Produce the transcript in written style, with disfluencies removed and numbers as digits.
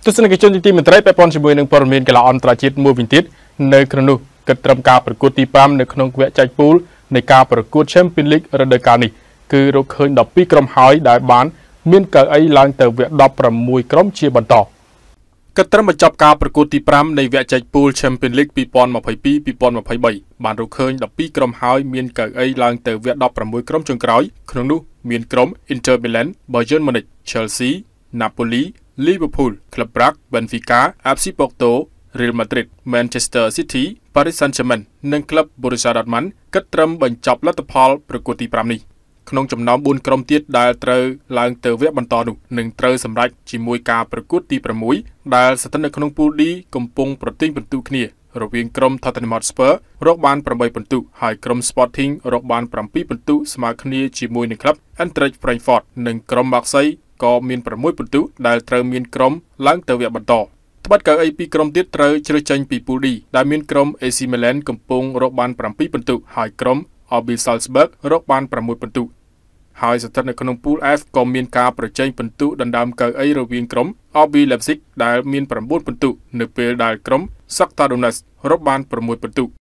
ទស្សនិកជនទីមេត្រីពាក់ព័ន្ធជាមួយនឹងព័ត៌មានកីឡាអន្តរជាតិមួយវិញទៀតនៅក្នុងនោះគិតត្រឹមការប្រកួតទី5នៅក្នុងវគ្គចែកពូលនៃការប្រកួត Champions League រដូវកាលនេះគឺរកឃើញ12ក្រុមហើយដែលបានមានកៅអីឡើងទៅវគ្គ16ក្រុមជាបន្តគិតត្រឹមបញ្ចប់ការប្រកួតទី5នៃវគ្គចែកពូល Champions League 2022-2023 បានរកឃើញ12ក្រុមហើយមានកៅអីឡើងទៅវគ្គ16ក្រុមចុងក្រោយក្នុងនោះមានក្រុម Inter Milan, Bayern Munich, Chelsea, Napoli, Liverpool, Club Brugge, Benfica, FC Porto, Real Madrid, Manchester City, Paris Saint-Germain និងក្លឹប Borussia Dortmund គិតត្រឹមបញ្ចប់លទ្ធផលប្រកួតទី5នេះក្នុងចំណោម4ក្រុមទៀតដែលត្រូវឡើងទៅវគ្គបន្តនោះនឹងត្រូវសម្រេចជាមួយការប្រកួតទី6ដែលស្ថិតនៅក្នុងពូល D កំពុងប្រទែងពិន្ទុគ្នារវាងក្រុម Tottenham Hotspur រកបាន8ពិន្ទុហើយក្រុម Sporting រកបាន7ពិន្ទុស្មើគ្នាជាមួយនឹងក្លឹប Eintracht Frankfurt និងក្រុម Marseille ក៏មាន6ពិន្ទុដែលត្រូវមានក្រុមឡើងទៅវគ្គបន្តត្បិតកៅអីពីក្រុមទៀតត្រូវជ្រើសចេញពីពូល D ដែលមានក្រុម AC Milan កំពុងរកបាន7ពិន្ទុហើយក្រុម RB Salzburg រកបាន6ពិន្ទុហើយស្ថិតនៅក្នុងពូល F ក៏មានការប្រជែងពិន្ទុដណ្ដើមកៅអីរវាងក្រុម RB Leipzig ដែលមាន9ពិន្ទុនៅពេលដែលក្រុម Shakhtar Donetsk រកបាន6ពិន្ទុ